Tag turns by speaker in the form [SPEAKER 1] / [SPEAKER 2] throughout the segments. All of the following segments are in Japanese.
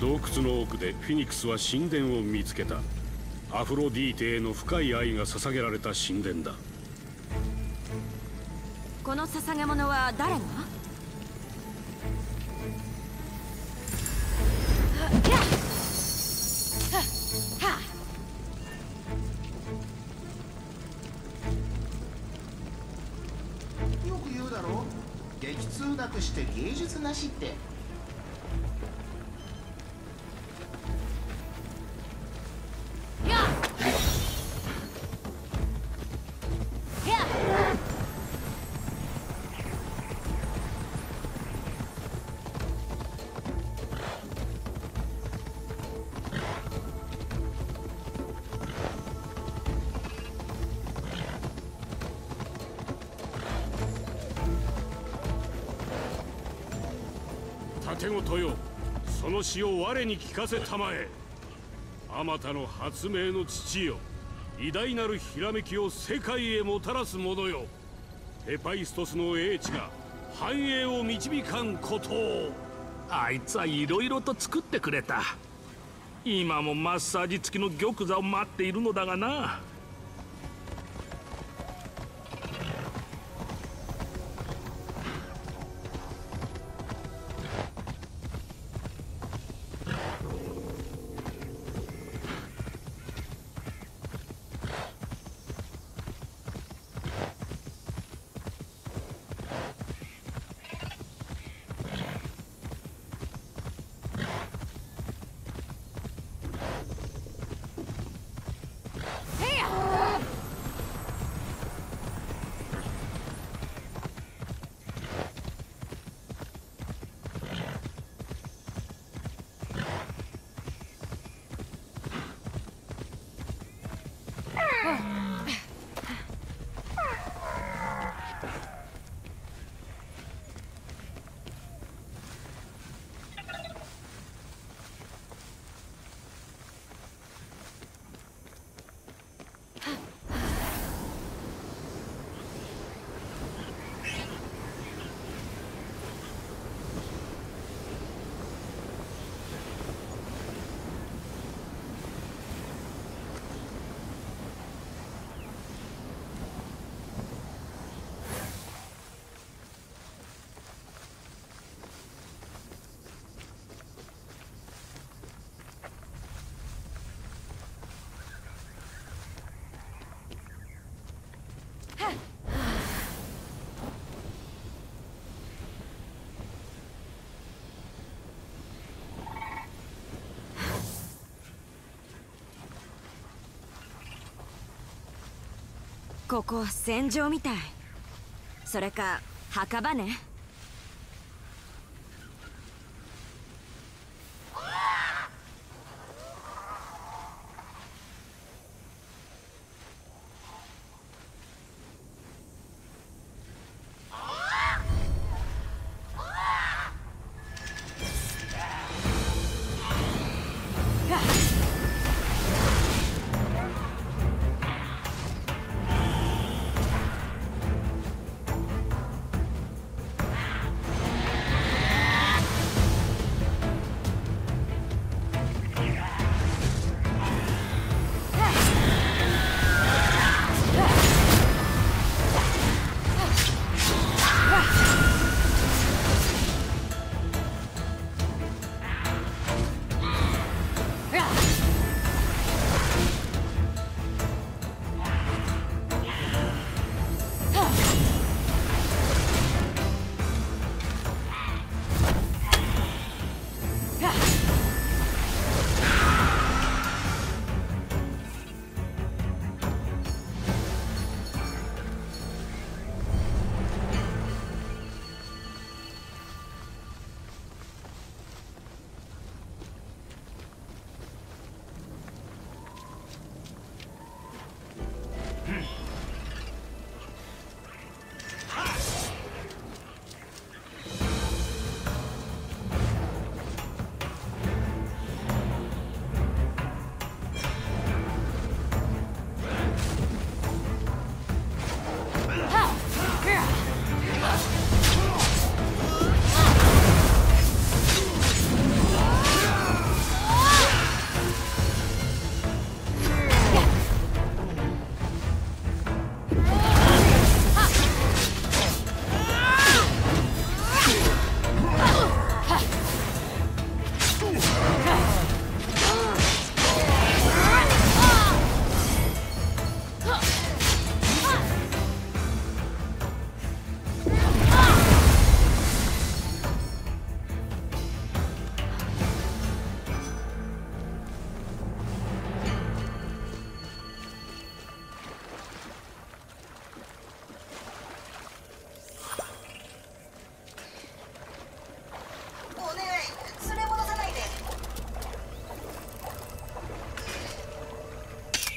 [SPEAKER 1] 洞窟の奥でフェニクスは神殿を見つけた。アフロディーテへの深い愛が捧げられた神殿だ。
[SPEAKER 2] この捧げ物は誰が？
[SPEAKER 3] よく言うだろ、激痛なくして芸術なしって。
[SPEAKER 1] 盾ごとよ、その死を我に聞かせたまえ。あまたの発明の父よ、偉大なるひらめきを世界へもたらす者よ。ヘパイストスの英知が繁栄を導かんことを。
[SPEAKER 4] あいつはいろいろと作ってくれた。今もマッサージ付きの玉座を待っているのだがな。
[SPEAKER 2] ここ戦場みたい。それか墓場ね。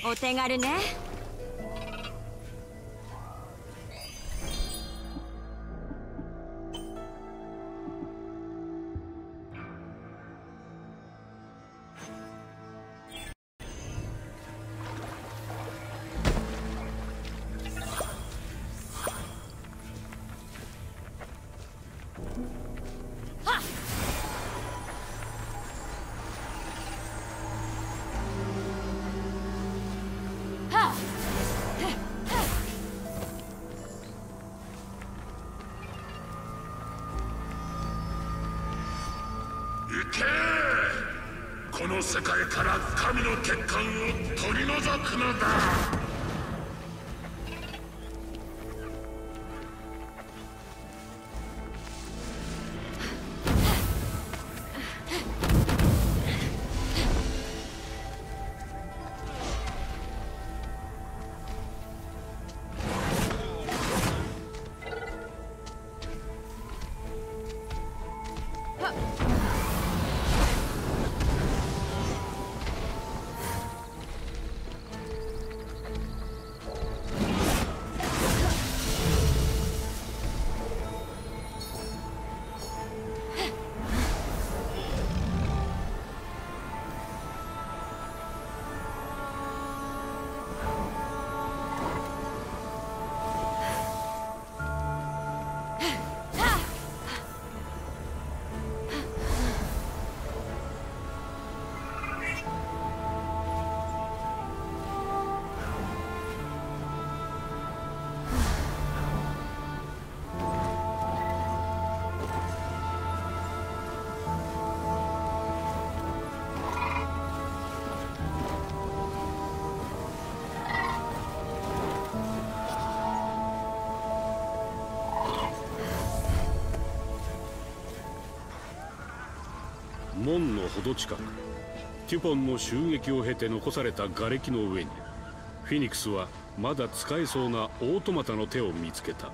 [SPEAKER 2] お手軽ね。
[SPEAKER 5] この世界から神の欠陥を取り除くのだ。
[SPEAKER 1] 門のほど近く、テュポンの襲撃を経て残された瓦礫の上に、フェニクスはまだ使えそうなオートマタの手を見つけた。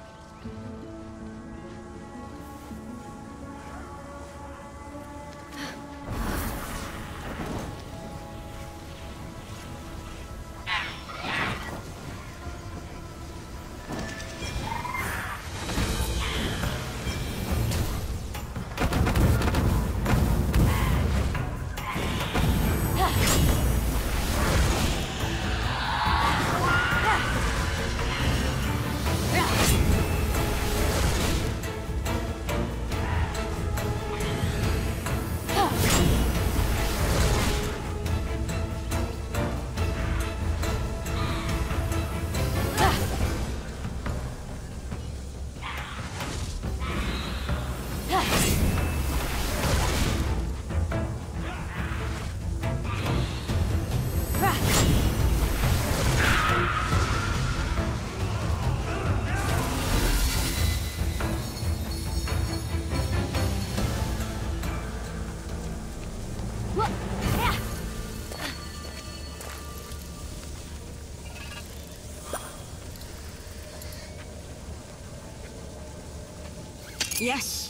[SPEAKER 2] よし。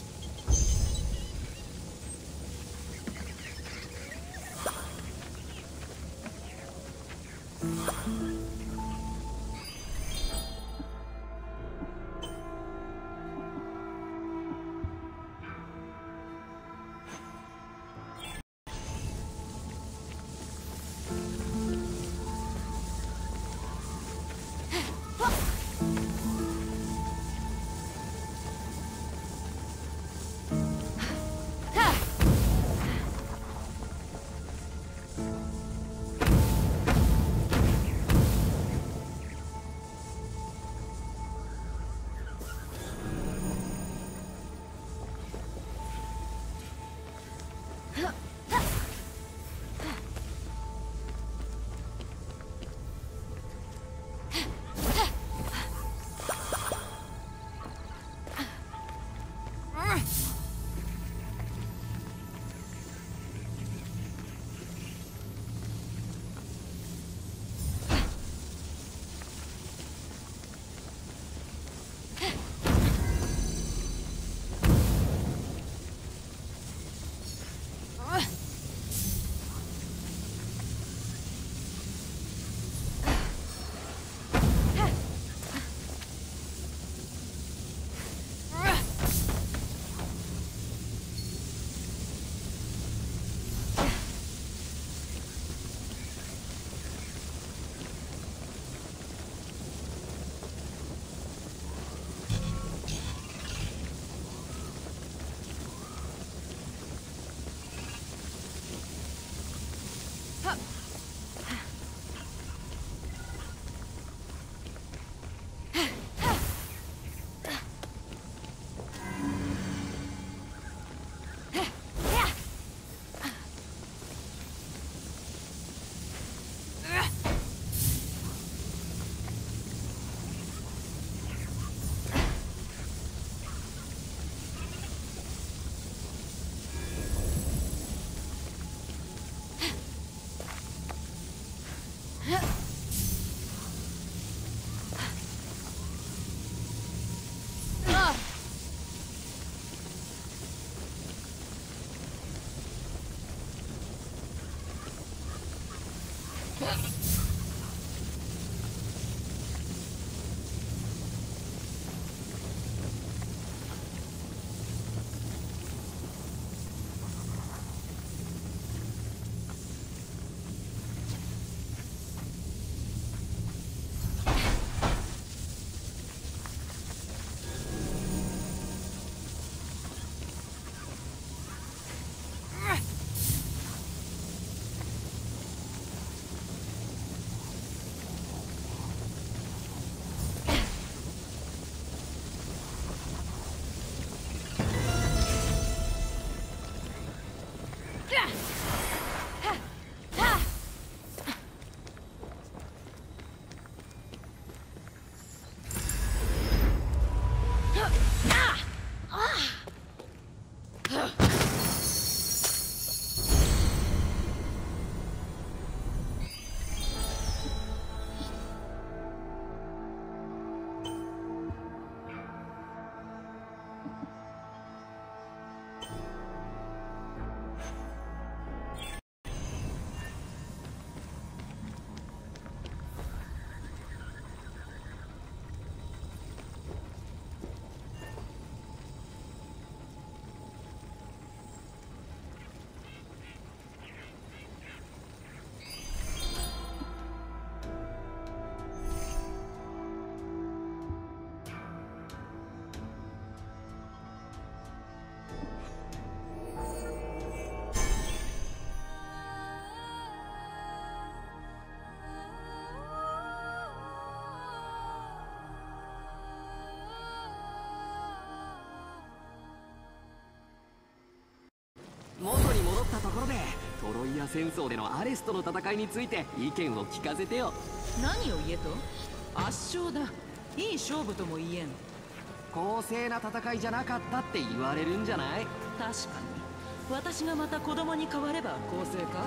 [SPEAKER 6] ったところでトロイア戦争でのアレスとの戦いについて意見を聞かせてよ。
[SPEAKER 7] 何を言えと？圧勝だ。いい勝負とも言えん。
[SPEAKER 6] 公正な戦いじゃなかったって言われるんじゃない？
[SPEAKER 7] 確かに私がまた子供に変われば公正か？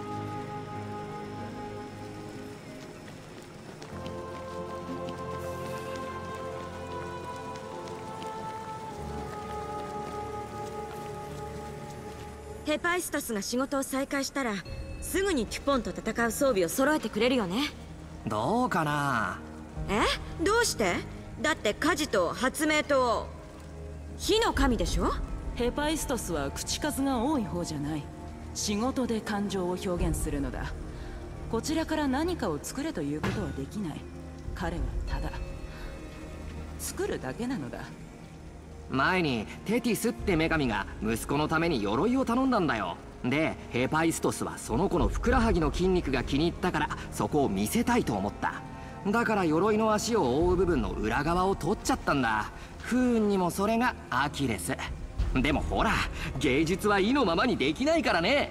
[SPEAKER 2] ヘパイストスが仕事を再開したらすぐにテュポンと戦う装備を揃えてくれるよね。
[SPEAKER 6] どうかな。
[SPEAKER 2] どうして？だって火事と発明と火の神でしょ。
[SPEAKER 7] ヘパイストスは口数が多い方じゃない。仕事で感情を表現するのだ。こちらから何かを作れということはできない。彼はただ作るだけなのだ。
[SPEAKER 6] 前にテティスって女神が息子のために鎧を頼んだんだよ。でヘパイストスはその子のふくらはぎの筋肉が気に入ったからそこを見せたいと思った。だから鎧の足を覆う部分の裏側を取っちゃったんだ。不運にもそれがアキレス。でもほら芸術は意のままにできないからね。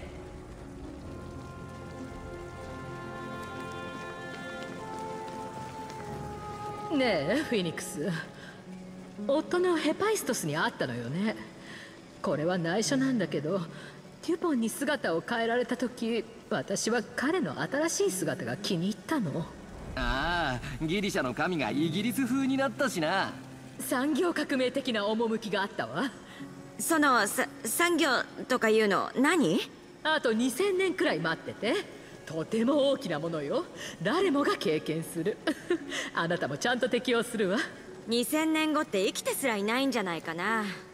[SPEAKER 8] ねえフェニックス、夫のヘパイストスに会ったのよね。これは内緒なんだけど、テュポンに姿を変えられた時、私は彼の新しい姿が気に入ったの。
[SPEAKER 6] ああ、ギリシャの神がイギリス風になったしな。
[SPEAKER 8] 産業革命的な趣があったわ。
[SPEAKER 2] その産業とかいうの何？
[SPEAKER 8] あと2000年くらい待ってて。とても大きなものよ。誰もが経験する。あなたもちゃんと適応するわ。
[SPEAKER 2] 2000年後って生きてすらいないんじゃないかな。